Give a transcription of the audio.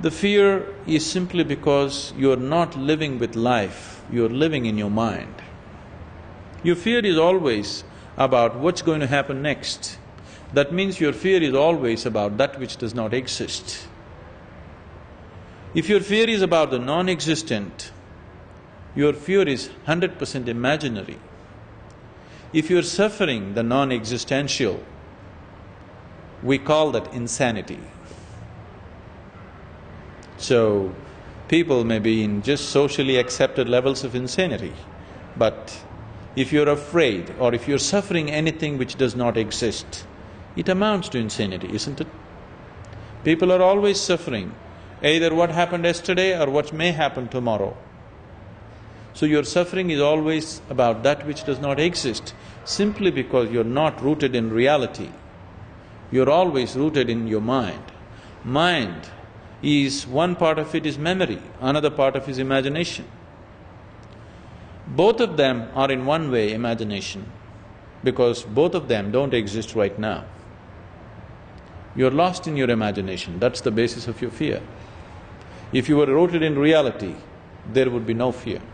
The fear is simply because you're not living with life, you're living in your mind. Your fear is always about what's going to happen next. That means your fear is always about that which does not exist. If your fear is about the non-existent, your fear is 100% imaginary. If you're suffering the non-existential, we call that insanity. So, people may be in just socially accepted levels of insanity, but if you're afraid or if you're suffering anything which does not exist, it amounts to insanity, isn't it? People are always suffering, either what happened yesterday or what may happen tomorrow. So your suffering is always about that which does not exist, simply because you're not rooted in reality. You're always rooted in your mind. Mind is… one part of it is memory, another part of it is imagination. Both of them are in one way imagination, because both of them don't exist right now. You're lost in your imagination, that's the basis of your fear. If you were rooted in reality, there would be no fear.